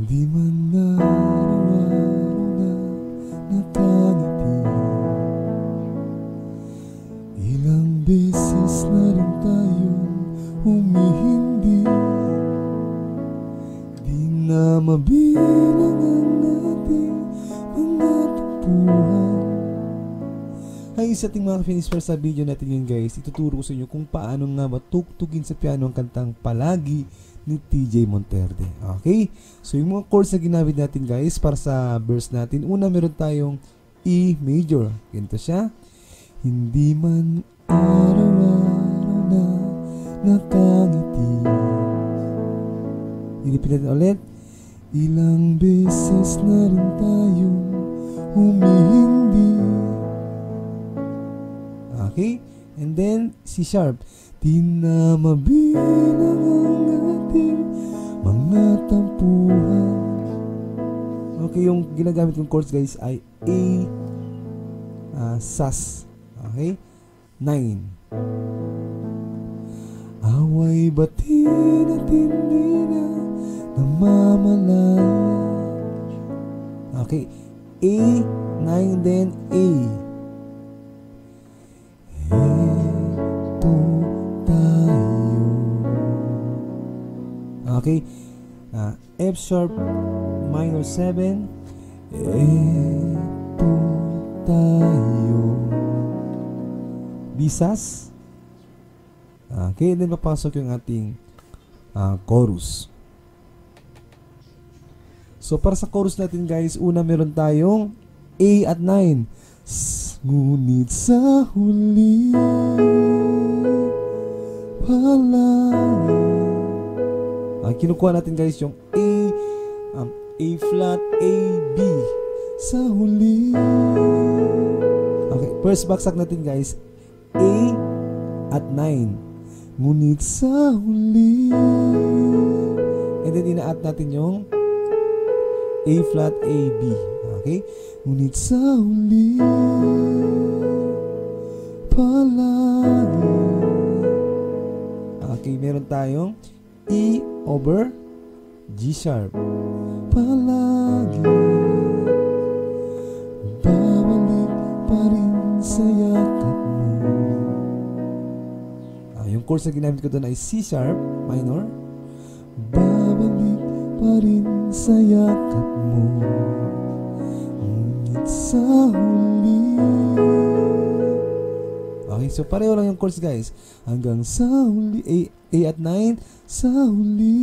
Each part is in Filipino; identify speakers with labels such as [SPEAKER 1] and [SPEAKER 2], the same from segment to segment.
[SPEAKER 1] Di man araw-araw na nakangiti, ilang beses na rin tayong humihindi. Di na mabilang ang ating mga tagpuan. Ay, sa ating mga finish para sa video natin yun guys, ituturo ko sa inyo kung paano nga ba tugtugin sa piano ang kantang Palagi ni TJ Monterde. Okay? So yung mga chords na ginamit natin guys para sa verse natin, una meron tayong E major. Ganito siya. Hindi man araw-araw na nakangiti. Ilipin natin ulit. Ilang beses na rin tayong humihindi. Okay? And then, C sharp. Di na mabilang ang ating mga tampuhan. Okay, yung ginagamit kong chords guys ay A, sus. Okay? 9. Away batin at hindi na namamalaya. Okay. A, 9, then A. Eto tayo. Okay. F sharp minor 7. Eto tayo. Bisas. Okay, then papasok yung ating chorus. So para sa chorus natin guys, una meron tayong A at 9. Ngunit sa huli palagi. Kinukuha natin guys yung A flat, A, B sa huli. Okay, first baksak natin guys, A at 9. Ngunit sa huli. And then ina-add natin yung A flat, A, B. Okay? Ngunit sa huli palagi. Okay, meron tayong E over G sharp. Palagi babalik pa rin sa yakap mo. Yung chords na ginamit ko doon ay C sharp minor. Babalik pa rin sa yakap mo. Ngunit sa huli. Okay, so pareho lang yung chords guys. Hanggang sa huli. A at 9. Sa huli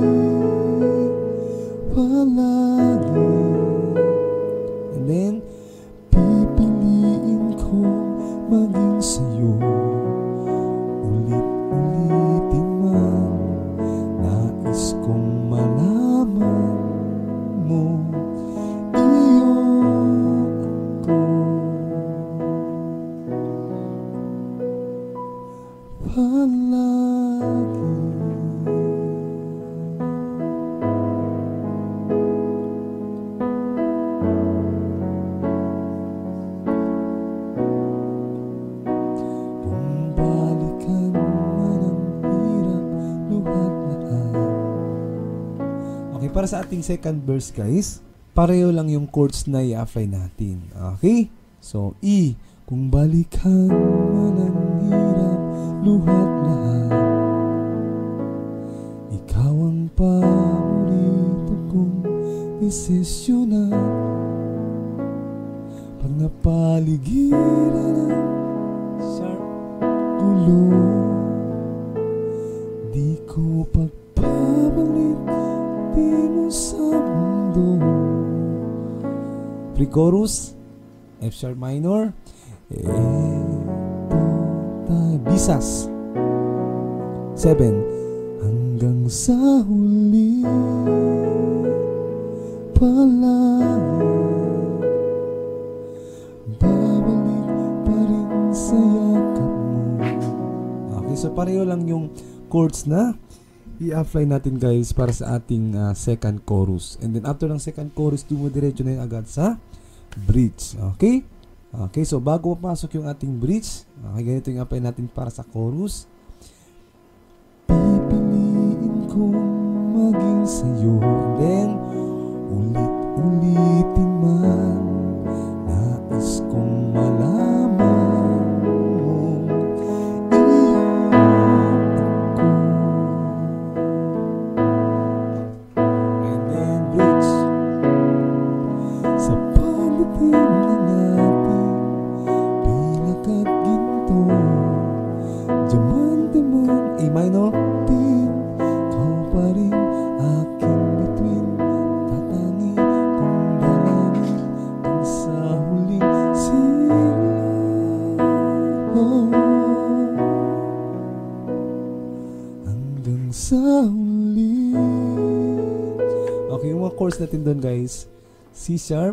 [SPEAKER 1] palagi. And then pipiliin kong maging sa'yo. Ulit-ulitin man, nais kong malaman mo. Iyo ako. Palagi. Kung balikan man ang hirap, luhat lahat. Okay, para sa ating second verse guys, pareho lang yung chords na i-apply natin. Okay? So, E. Kung balikan man ang hirap, luhat lahat. Ikaw ang paborito kong desisyonan. Pag napaligiran ng sharp gulo, di ko pagpapalit di mo sa mundo. Pre-chorus F sharp minor. Bisas 7. Hanggang sa huli palagi babalik pa rin sa yakap mo. Okay, so pareho lang yung chords na i-apply natin guys para sa ating second chorus. And then after ng second chorus, dumodiretso na yun agad sa bridge. Okay? Okay, so bago papasok yung ating bridge, okay, ganito yung apply natin para sa chorus. Pipiliin kong maging sa'yo. And then, Okay, yung mga chords natin doon guys, C sharp,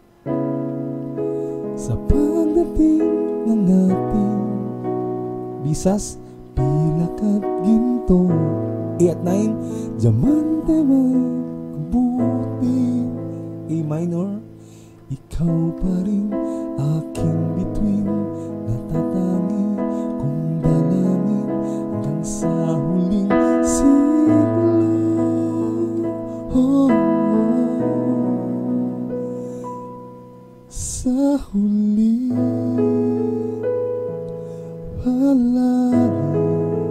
[SPEAKER 1] sa pagdating ng ating bisas, pilak at ginto. A at 9, diamante may kabuti. A minor, ikaw pa rin aking bituin, natatangi kong dalangin hanggang sa huling siglo. Oh, sa huling palagi,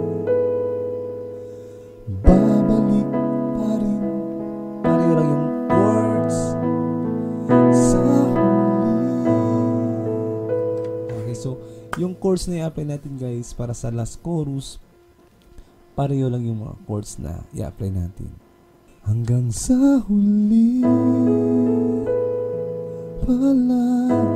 [SPEAKER 1] babalik pa rin. Pareho lang yung chords sa huli. Okay, so yung chords na i-apply natin guys para sa last chorus, pareho lang yung mga chords na i-apply natin. Hanggang sa huli palagi.